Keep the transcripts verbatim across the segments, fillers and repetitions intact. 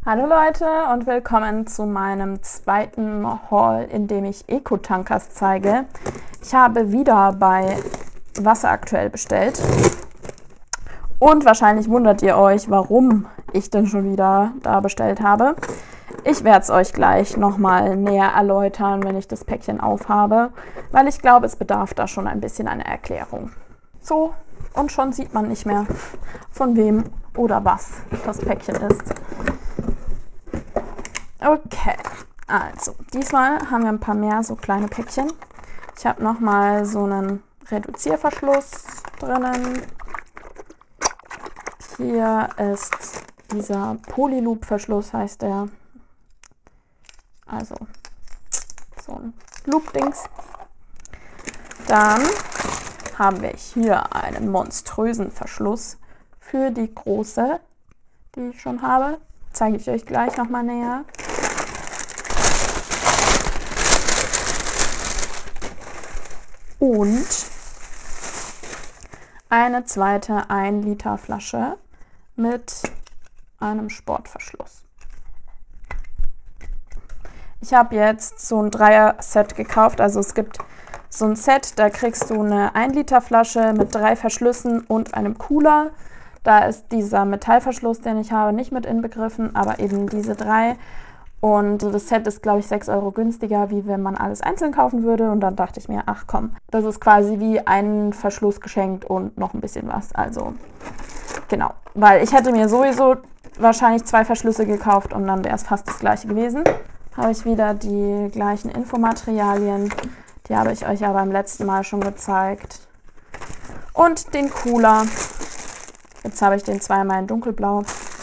Hallo Leute und willkommen zu meinem zweiten Haul, in dem ich Eco-Tankers zeige. Ich habe wieder bei Wasseraktuell bestellt und wahrscheinlich wundert ihr euch, warum ich denn schon wieder da bestellt habe. Ich werde es euch gleich nochmal näher erläutern, wenn ich das Päckchen aufhabe, weil ich glaube, es bedarf da schon ein bisschen einer Erklärung. So, und schon sieht man nicht mehr, von wem oder was das Päckchen ist. Okay, also diesmal haben wir ein paar mehr so kleine Päckchen. Ich habe nochmal so einen Reduzierverschluss drinnen. Hier ist dieser Polyloop-Verschluss, heißt der. Also so ein Loop-Dings. Dann haben wir hier einen monströsen Verschluss für die große, die ich schon habe. Zeige ich euch gleich nochmal näher. Und eine zweite ein Liter Flasche mit einem Sportverschluss. Ich habe jetzt so ein Dreier-Set gekauft, also es gibt so ein Set, da kriegst du eine ein Liter Flasche mit drei Verschlüssen und einem Cooler. Da ist dieser Metallverschluss, den ich habe, nicht mit inbegriffen, aber eben diese drei. Und das Set ist, glaube ich, sechs Euro günstiger, wie wenn man alles einzeln kaufen würde. Und dann dachte ich mir, ach komm, das ist quasi wie ein Verschluss geschenkt und noch ein bisschen was. Also, genau. Weil ich hätte mir sowieso wahrscheinlich zwei Verschlüsse gekauft und dann wäre es fast das gleiche gewesen. Habe ich wieder die gleichen Infomaterialien. Die habe ich euch ja beim letzten Mal schon gezeigt. Und den Cooler. Jetzt habe ich den zweimal in dunkelblau.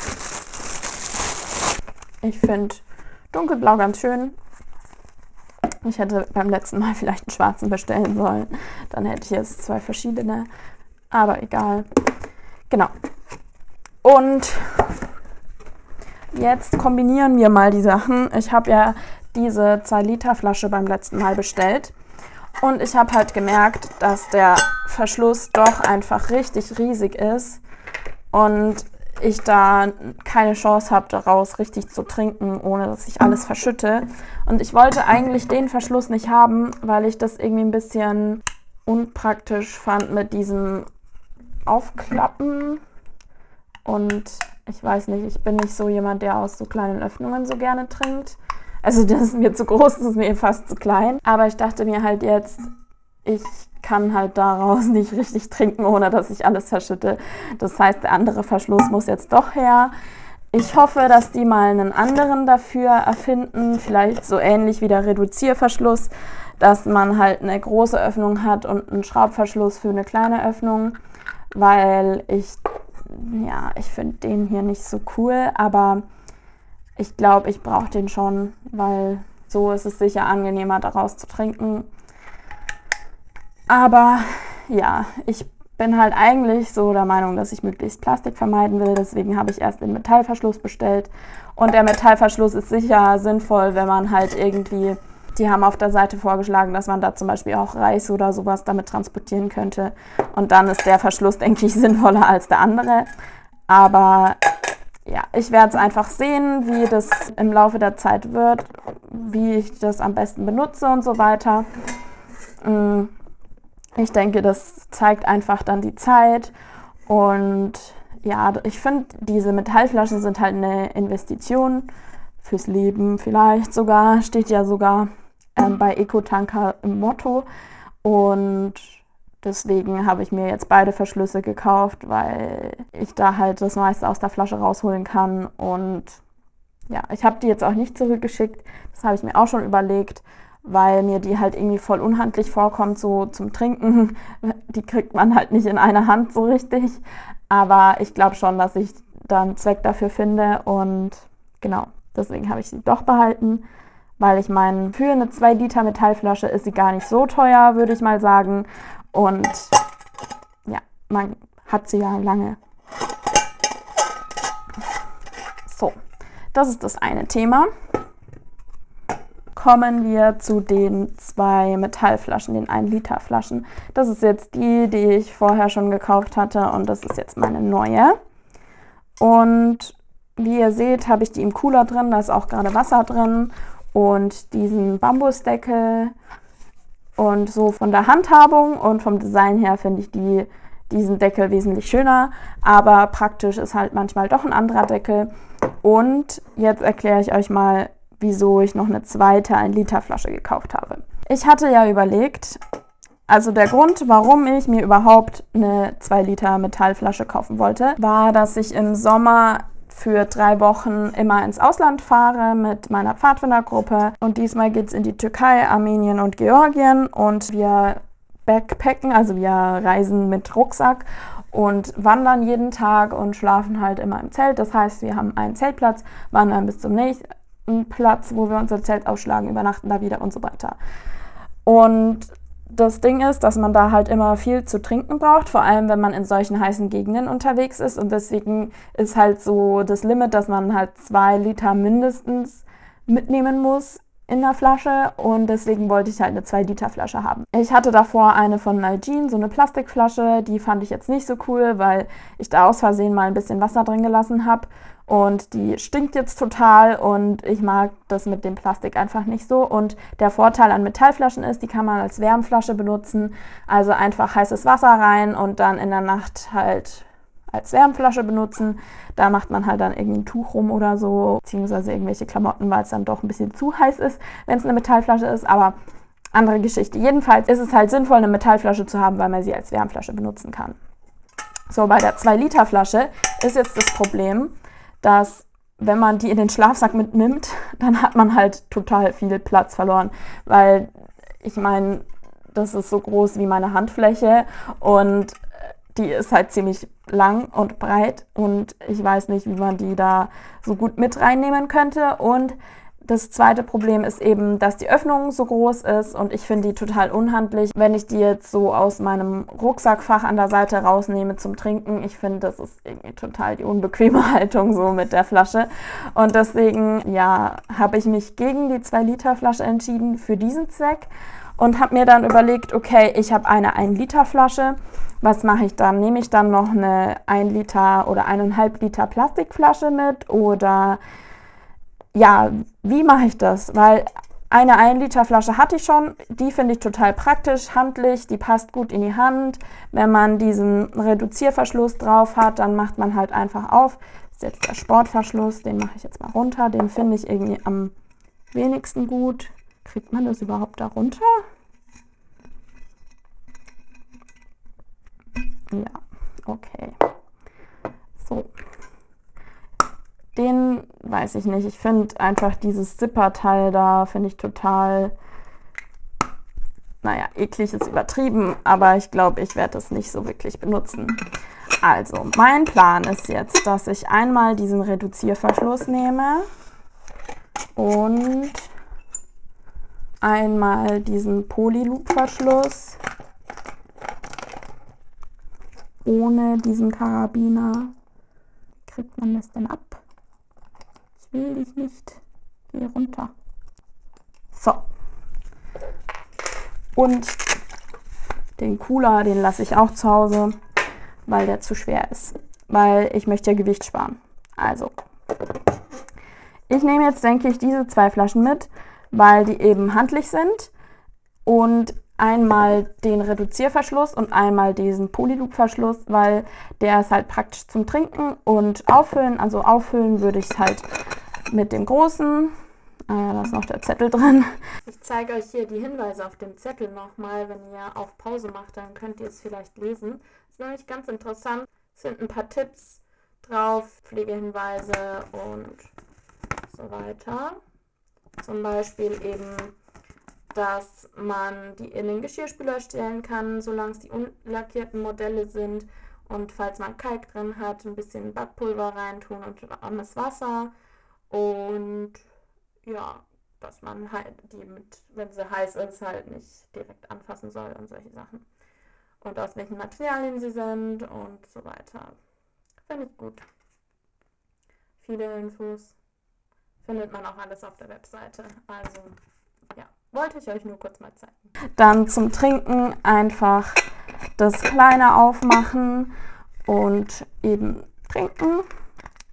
Ich finde dunkelblau ganz schön. Ich hätte beim letzten Mal vielleicht einen schwarzen bestellen sollen. Dann hätte ich jetzt zwei verschiedene. Aber egal. Genau. Und jetzt kombinieren wir mal die Sachen. Ich habe ja diese zwei Liter Flasche beim letzten Mal bestellt. Und ich habe halt gemerkt, dass der Verschluss doch einfach richtig riesig ist. Und ich da keine Chance habe, daraus richtig zu trinken, ohne dass ich alles verschütte. Und ich wollte eigentlich den Verschluss nicht haben, weil ich das irgendwie ein bisschen unpraktisch fand mit diesem Aufklappen. Und ich weiß nicht, ich bin nicht so jemand, der aus so kleinen Öffnungen so gerne trinkt. Also das ist mir zu groß, das ist mir fast zu klein. Aber ich dachte mir halt jetzt, ich kann halt daraus nicht richtig trinken, ohne dass ich alles verschütte. Das heißt, der andere Verschluss muss jetzt doch her. Ich hoffe, dass die mal einen anderen dafür erfinden, vielleicht so ähnlich wie der Reduzierverschluss, dass man halt eine große Öffnung hat und einen Schraubverschluss für eine kleine Öffnung, weil ich, ja, ich finde den hier nicht so cool, aber ich glaube, ich brauche den schon, weil so ist es sicher angenehmer, daraus zu trinken. Aber ja, ich bin halt eigentlich so der Meinung, dass ich möglichst Plastik vermeiden will. Deswegen habe ich erst den Metallverschluss bestellt. Und der Metallverschluss ist sicher sinnvoll, wenn man halt irgendwie, die haben auf der Seite vorgeschlagen, dass man da zum Beispiel auch Reis oder sowas damit transportieren könnte. Und dann ist der Verschluss, denke ich, sinnvoller als der andere. Aber ja, ich werde es einfach sehen, wie das im Laufe der Zeit wird, wie ich das am besten benutze und so weiter. Ich denke, das zeigt einfach dann die Zeit. Und ja, ich finde, diese Metallflaschen sind halt eine Investition fürs Leben vielleicht sogar. Steht ja sogar ähm, bei Eco-Tanker im Motto. Und deswegen habe ich mir jetzt beide Verschlüsse gekauft, weil ich da halt das meiste aus der Flasche rausholen kann. Und ja, ich habe die jetzt auch nicht zurückgeschickt. Das habe ich mir auch schon überlegt, weil mir die halt irgendwie voll unhandlich vorkommt, so zum Trinken. Die kriegt man halt nicht in einer Hand so richtig. Aber ich glaube schon, dass ich da einen Zweck dafür finde. Und genau, deswegen habe ich sie doch behalten. Weil ich meine, für eine zwei Liter Metallflasche ist sie gar nicht so teuer, würde ich mal sagen. Und ja, man hat sie ja lange. So, das ist das eine Thema. Kommen wir zu den zwei Metallflaschen, den ein Liter Flaschen. Das ist jetzt die, die ich vorher schon gekauft hatte und das ist jetzt meine neue. Und Wie ihr seht, habe ich die im Cooler drin, da ist auch gerade Wasser drin und diesen Bambusdeckel. Und so von der Handhabung und vom Design her finde ich die, diesen Deckel wesentlich schöner, aber praktisch ist halt manchmal doch ein anderer Deckel. Und jetzt erkläre ich euch mal, wieso ich noch eine zweite ein Liter Flasche gekauft habe. Ich hatte ja überlegt, also der Grund, warum ich mir überhaupt eine zwei Liter Metallflasche kaufen wollte, war, dass ich im Sommer für drei Wochen immer ins Ausland fahre mit meiner Pfadfindergruppe. Und diesmal geht es in die Türkei, Armenien und Georgien. Und wir backpacken, also wir reisen mit Rucksack und wandern jeden Tag und schlafen halt immer im Zelt. Das heißt, wir haben einen Zeltplatz, wandern bis zum nächsten Platz, wo wir unser Zelt ausschlagen, übernachten da wieder und so weiter. Und das Ding ist, dass man da halt immer viel zu trinken braucht, vor allem wenn man in solchen heißen Gegenden unterwegs ist. Und deswegen ist halt so das Limit, dass man halt zwei Liter mindestens mitnehmen muss in der Flasche. Und deswegen wollte ich halt eine zwei Liter Flasche haben. Ich hatte davor eine von Nalgene, so eine Plastikflasche. Die fand ich jetzt nicht so cool, weil ich da aus Versehen mal ein bisschen Wasser drin gelassen habe. Und die stinkt jetzt total und ich mag das mit dem Plastik einfach nicht so. Und der Vorteil an Metallflaschen ist, die kann man als Wärmflasche benutzen. Also einfach heißes Wasser rein und dann in der Nacht halt als Wärmflasche benutzen. Da macht man halt dann irgendwie ein Tuch rum oder so, beziehungsweise irgendwelche Klamotten, weil es dann doch ein bisschen zu heiß ist, wenn es eine Metallflasche ist. Aber andere Geschichte. Jedenfalls ist es halt sinnvoll, eine Metallflasche zu haben, weil man sie als Wärmflasche benutzen kann. So, bei der zwei Liter Flasche ist jetzt das Problem, dass wenn man die in den Schlafsack mitnimmt, dann hat man halt total viel Platz verloren, weil ich meine, das ist so groß wie meine Handfläche und die ist halt ziemlich lang und breit und ich weiß nicht, wie man die da so gut mit reinnehmen könnte. Und das zweite Problem ist eben, dass die Öffnung so groß ist und ich finde die total unhandlich, wenn ich die jetzt so aus meinem Rucksackfach an der Seite rausnehme zum Trinken. Ich finde, das ist irgendwie total die unbequeme Haltung so mit der Flasche. Und deswegen, ja, habe ich mich gegen die zwei Liter Flasche entschieden für diesen Zweck und habe mir dann überlegt, okay, ich habe eine ein Liter Flasche. Was mache ich dann? Nehme ich dann noch eine ein Liter oder eineinhalb Liter Plastikflasche mit oder ja, wie mache ich das? Weil eine ein Liter Flasche hatte ich schon, die finde ich total praktisch, handlich, die passt gut in die Hand. Wenn man diesen Reduzierverschluss drauf hat, dann macht man halt einfach auf. Das ist jetzt der Sportverschluss, den mache ich jetzt mal runter, den finde ich irgendwie am wenigsten gut. Kriegt man das überhaupt da runter? Ja, okay. So. Den weiß ich nicht. Ich finde einfach dieses Zipperteil da, finde ich total, naja, eklig ist übertrieben, aber ich glaube, ich werde das nicht so wirklich benutzen. Also, mein Plan ist jetzt, dass ich einmal diesen Reduzierverschluss nehme und einmal diesen Polyloop-Verschluss ohne diesen Karabiner. Wie kriegt man das denn ab? Will ich nicht. Geh runter. So. Und den Cooler, den lasse ich auch zu Hause, weil der zu schwer ist. Weil ich möchte ja Gewicht sparen. Also. Ich nehme jetzt, denke ich, diese zwei Flaschen mit, weil die eben handlich sind. Und einmal den Reduzierverschluss und einmal diesen Polyloop-Verschluss, weil der ist halt praktisch zum Trinken und Auffüllen. Also auffüllen würde ich es halt mit dem großen. Äh, da ist noch der Zettel drin. Ich zeige euch hier die Hinweise auf dem Zettel nochmal. Wenn ihr auf Pause macht, dann könnt ihr es vielleicht lesen. Das ist nämlich ganz interessant. Es sind ein paar Tipps drauf, Pflegehinweise und so weiter. Zum Beispiel eben, dass man die in den Geschirrspüler stellen kann, solange es die unlackierten Modelle sind. Und falls man Kalk drin hat, ein bisschen Backpulver reintun und warmes Wasser. Und ja, dass man halt die mit, wenn sie heiß ist, halt nicht direkt anfassen soll und solche Sachen. Und aus welchen Materialien sie sind und so weiter. Finde ich gut. Viele Infos findet man auch alles auf der Webseite. Also ja, wollte ich euch nur kurz mal zeigen. Dann zum Trinken einfach das Kleine aufmachen und eben trinken.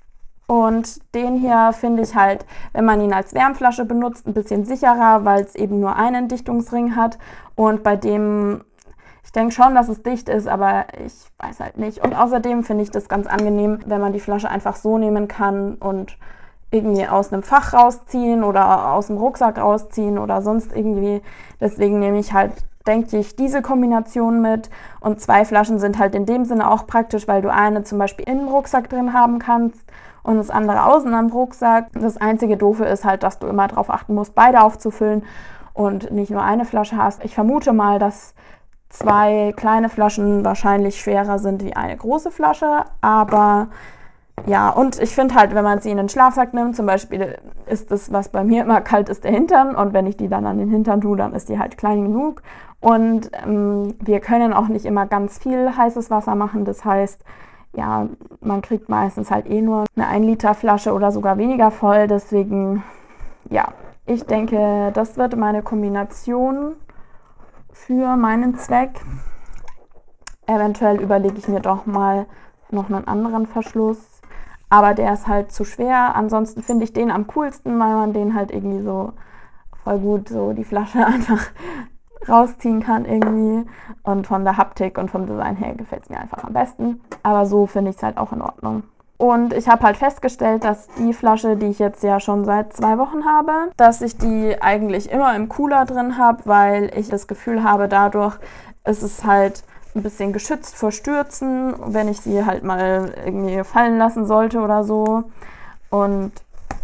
Und den hier finde ich halt, wenn man ihn als Wärmflasche benutzt, ein bisschen sicherer, weil es eben nur einen Dichtungsring hat. Und bei dem, ich denke schon, dass es dicht ist, aber ich weiß halt nicht. Und außerdem finde ich das ganz angenehm, wenn man die Flasche einfach so nehmen kann und irgendwie aus einem Fach rausziehen oder aus dem Rucksack rausziehen oder sonst irgendwie. Deswegen nehme ich halt, denke ich, diese Kombination mit. Und zwei Flaschen sind halt in dem Sinne auch praktisch, weil du eine zum Beispiel in den Rucksack drin haben kannst und das andere außen am Rucksack. Das einzige Doofe ist halt, dass du immer darauf achten musst, beide aufzufüllen und nicht nur eine Flasche hast. Ich vermute mal, dass zwei kleine Flaschen wahrscheinlich schwerer sind wie eine große Flasche, aber ja, und ich finde halt, wenn man sie in den Schlafsack nimmt, zum Beispiel ist das, was bei mir immer kalt ist, der Hintern, und wenn ich die dann an den Hintern tue, dann ist die halt klein genug. Und ähm, wir können auch nicht immer ganz viel heißes Wasser machen, das heißt, ja, man kriegt meistens halt eh nur eine ein Liter Flasche oder sogar weniger voll, deswegen, ja, ich denke, das wird meine Kombination für meinen Zweck. Eventuell überlege ich mir doch mal noch einen anderen Verschluss, aber der ist halt zu schwer. Ansonsten finde ich den am coolsten, weil man den halt irgendwie so voll gut so die Flasche einfach rausziehen kann irgendwie, und von der Haptik und vom Design her gefällt es mir einfach am besten, aber so finde ich es halt auch in Ordnung. Und ich habe halt festgestellt, dass die Flasche, die ich jetzt ja schon seit zwei Wochen habe, dass ich die eigentlich immer im Cooler drin habe, weil ich das Gefühl habe, dadurch ist es halt ein bisschen geschützt vor Stürzen, wenn ich sie halt mal irgendwie fallen lassen sollte oder so, und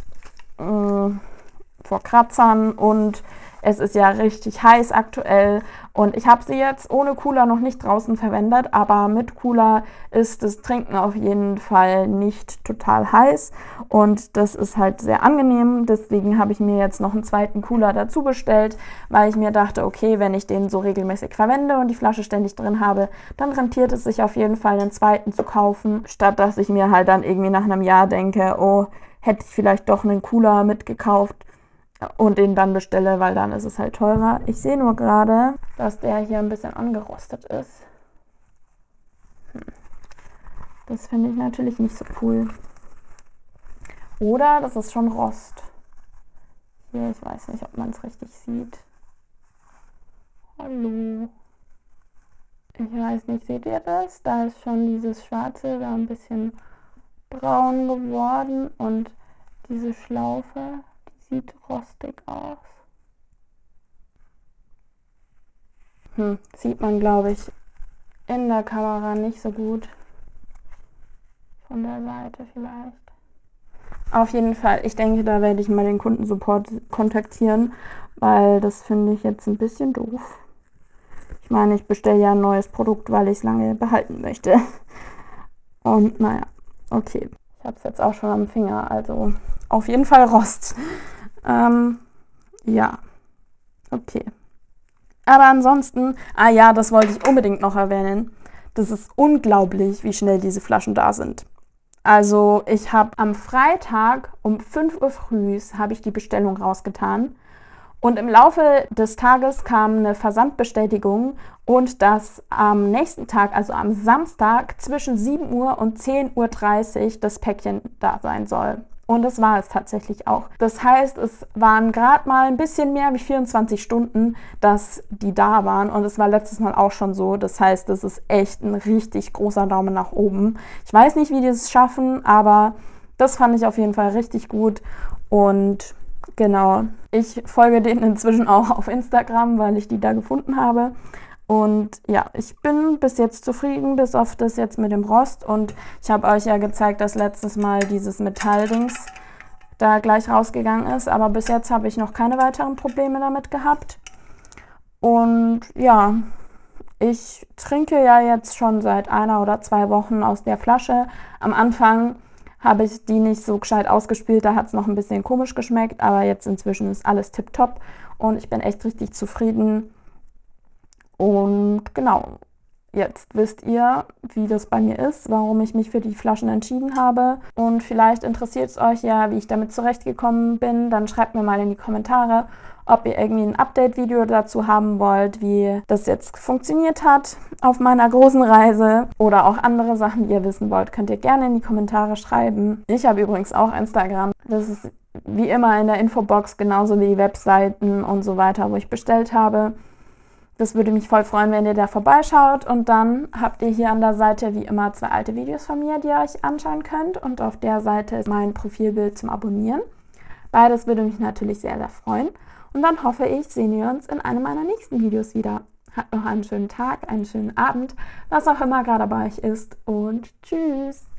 mh, vor Kratzern, und es ist ja richtig heiß aktuell und ich habe sie jetzt ohne Cooler noch nicht draußen verwendet, aber mit Cooler ist das Trinken auf jeden Fall nicht total heiß und das ist halt sehr angenehm. Deswegen habe ich mir jetzt noch einen zweiten Cooler dazu bestellt, weil ich mir dachte, okay, wenn ich den so regelmäßig verwende und die Flasche ständig drin habe, dann rentiert es sich auf jeden Fall, einen zweiten zu kaufen, statt dass ich mir halt dann irgendwie nach einem Jahr denke, oh, hätte ich vielleicht doch einen Cooler mitgekauft und den dann bestelle, weil dann ist es halt teurer. Ich sehe nur gerade, dass der hier ein bisschen angerostet ist. Hm. Das finde ich natürlich nicht so cool. Oder das ist schon Rost. Hier, ich weiß nicht, ob man es richtig sieht. Hallo. Ich weiß nicht, seht ihr das? Da ist schon dieses Schwarze da ein bisschen braun geworden und diese Schlaufe, sieht rostig aus. Hm, sieht man, glaube ich, in der Kamera nicht so gut. Von der Seite vielleicht. Auf jeden Fall, ich denke, da werde ich mal den Kundensupport kontaktieren, weil das finde ich jetzt ein bisschen doof. Ich meine, ich bestelle ja ein neues Produkt, weil ich es lange behalten möchte. Und naja, okay. Ich habe es jetzt auch schon am Finger, also auf jeden Fall Rost. Ähm, ja, okay. Aber ansonsten, ah ja, das wollte ich unbedingt noch erwähnen. Das ist unglaublich, wie schnell diese Flaschen da sind. Also ich habe am Freitag um fünf Uhr früh habe ich die Bestellung rausgetan. Und im Laufe des Tages kam eine Versandbestätigung und dass am nächsten Tag, also am Samstag, zwischen sieben Uhr und zehn Uhr dreißig das Päckchen da sein soll. Und das war es tatsächlich auch. Das heißt, es waren gerade mal ein bisschen mehr wie vierundzwanzig Stunden, dass die da waren. Und es war letztes Mal auch schon so. Das heißt, das ist echt ein richtig großer Daumen nach oben. Ich weiß nicht, wie die es schaffen, aber das fand ich auf jeden Fall richtig gut. Und genau, ich folge denen inzwischen auch auf Instagram, weil ich die da gefunden habe. Und ja, ich bin bis jetzt zufrieden, bis auf das jetzt mit dem Rost. Und ich habe euch ja gezeigt, dass letztes Mal dieses Metalldings da gleich rausgegangen ist. Aber bis jetzt habe ich noch keine weiteren Probleme damit gehabt. Und ja, ich trinke ja jetzt schon seit einer oder zwei Wochen aus der Flasche. Am Anfang habe ich die nicht so gescheit ausgespült, da hat es noch ein bisschen komisch geschmeckt. Aber jetzt inzwischen ist alles tipptopp und ich bin echt richtig zufrieden. Und genau, Jetzt wisst ihr, wie das bei mir ist, warum ich mich für die Flaschen entschieden habe. Und vielleicht interessiert es euch ja, wie ich damit zurechtgekommen bin. Dann schreibt mir mal in die Kommentare, ob ihr irgendwie ein Update-Video dazu haben wollt, wie das jetzt funktioniert hat auf meiner großen Reise. Oder auch andere Sachen, die ihr wissen wollt, könnt ihr gerne in die Kommentare schreiben. Ich habe übrigens auch Instagram. Das ist wie immer in der Infobox, genauso wie die Webseiten und so weiter, wo ich bestellt habe. Das würde mich voll freuen, wenn ihr da vorbeischaut. Und dann habt ihr hier an der Seite wie immer zwei alte Videos von mir, die ihr euch anschauen könnt. Und auf der Seite ist mein Profilbild zum Abonnieren. Beides würde mich natürlich sehr, sehr freuen. Und dann hoffe ich, sehen wir uns in einem meiner nächsten Videos wieder. Habt noch einen schönen Tag, einen schönen Abend, was auch immer gerade bei euch ist. Und tschüss!